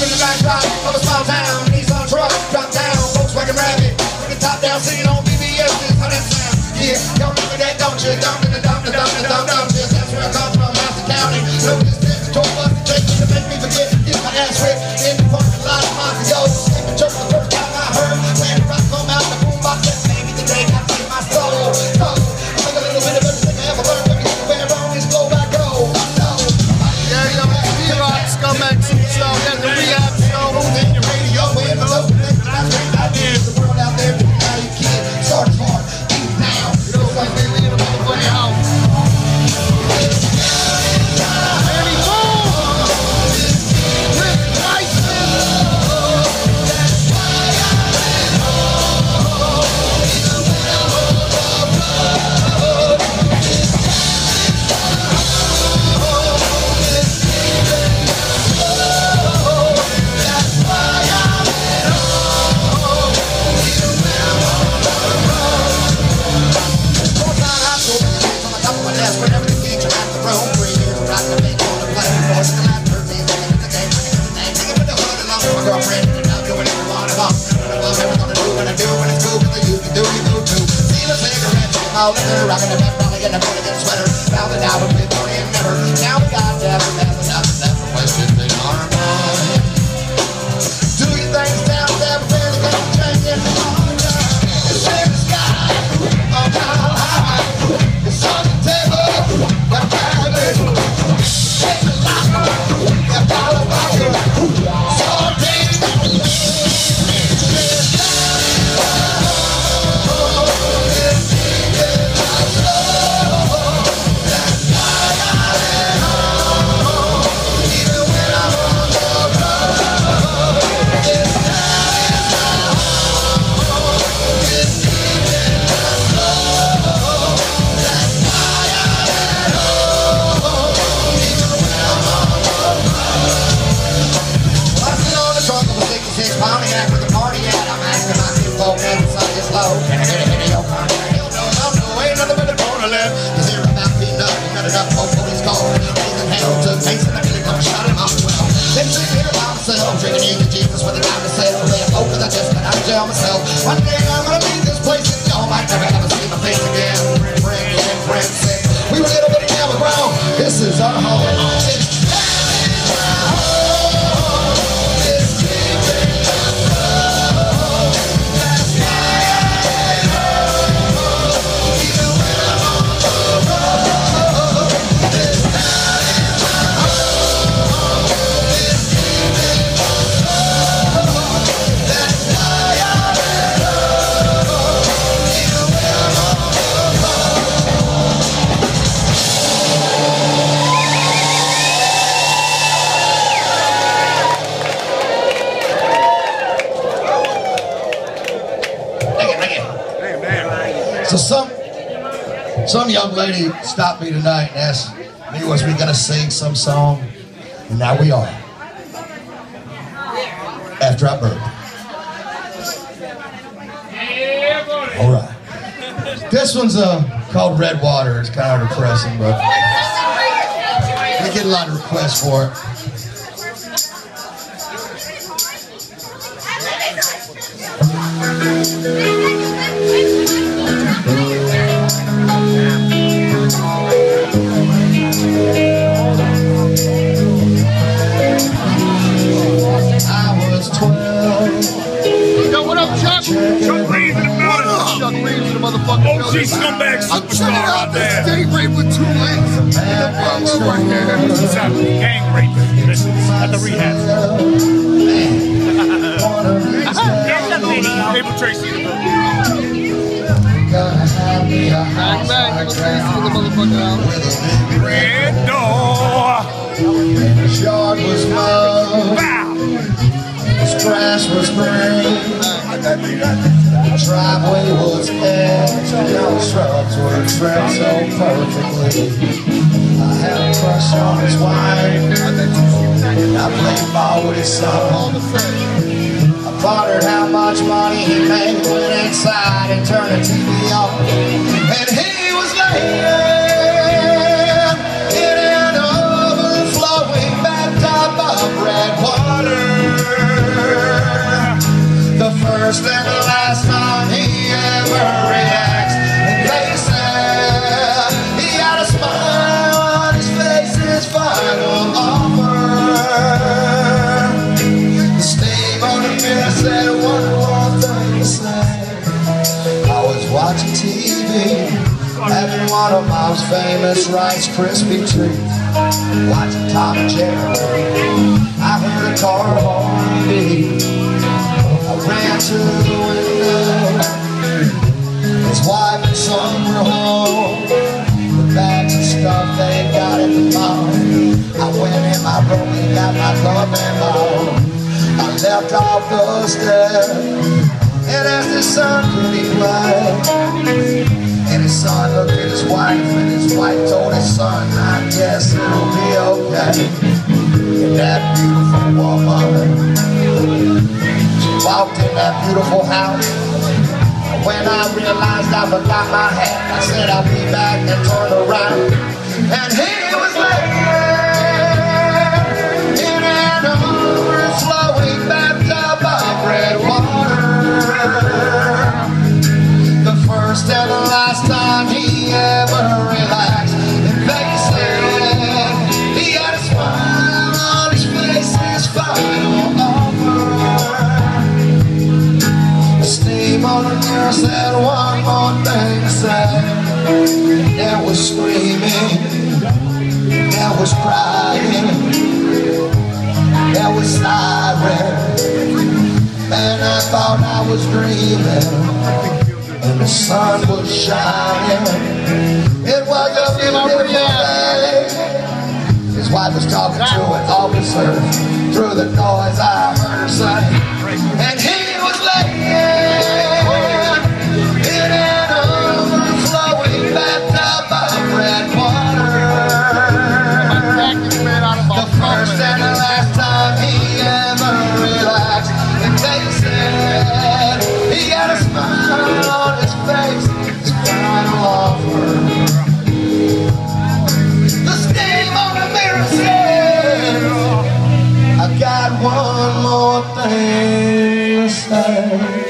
in the backdrop of a small town. Nissan truck, drop down, Volkswagen Rabbit. With the top down, singing on BBS. This how that sound. Yeah, y'all remember that, don't you? Don't you? That's where I come from, Master County. Look at this bitch, tour bus, the chase to make me forget. Get my ass ripped in the parking lot of Montego. Sleeping church the first time I heard. When the rock come out, the boombox said, baby, today I take my soul. So, I think a little bit of everything I ever learned. Let me get the way wrong, this glow I go. Yeah, yo, D.Rocc, Scumbag Superstar, we got the Rehab show. Moving your radio, and the local things that I think I did. The world out there, now you kid. Start hard, keep down. You know, like they leave a motherfucking house. Rockin' the back, probably getting a milligan sweater. Found it out, but we never. Now we got to have a question in our mind. Do you think it's down to have a fairly good change in the morning? It's in the sky, on down high. It's on the table, got rabbit. Take the locker, got dollar vodka. Can I get a video contact? Hell no, ain't nothing but a corner left. Cause here about me nothing, not enough for police call. He's in hell to taste and I really come shot him off well. Then sitting here by myself, drinking eating Jesus with a time to sell. Laying low cause I just got out of jail myself. One day I'm gonna leave this place and y'all might never ever see my face again. Friends said, we were little bitty down the ground. This is our home. So some young lady stopped me tonight and asked me was we gonna sing some song, and now we are. After I burp. All right. This one's called Red Water. It's kind of depressing, but we get a lot of requests for it. Chuck Reaves in the building. Chuck Reaves in the motherfucking building. OG Scumbag Superstar out there. State rape with 2 legs. Right there. What's happening? Gang rape. At the Rehab. Paper Tracy in the building. Back, back. Tracy in the motherfucking house. Red door. The yard was mud. Wow. This grass was green. The driveway was edged, and all the shrubs were trimmed so perfectly. I had a crush on his wife, and I played ball with his son. I wondered how much money he made, went inside and turned the TV on, and he was laying in an overflowing bathtub of red water. first and the last time he ever relaxed. And they said he had a smile on his face, his final offer. The steam on the mirror said one more thing to say. I was watching TV, having one of Mom's famous Rice Krispie treats, watching Tom and Jerry. I heard a car horn beep. I ran to the window. His wife and son were home with bags of stuff they got at the mall. I went in my room and got my loving ball. I left off the stairs and asked his son, could he play? And his son looked at his wife, and his wife told his son, I guess it'll be okay. And that beautiful woman, she walked in that beautiful house. When I realized I forgot my hat, I said I'll be back and turned around. And he was laying in an overflowing bathtub of red water. The first and the last time he ever relaxed. And they said he had a smile on his face, his final offer. The steam on the mirror said one more thing to say. There was screaming, there was crying, there was sirens, and I thought I was dreaming. And the sun was shining. It was a beautiful day. His wife was talking to an officer. Through the noise I heard her say, and he was laying in an overflowing bathtub of red water. The first and the last time he ever relaxed. And they said he had a smile on his face, his final offer. The steam on the mirror said, I got one more thing to say.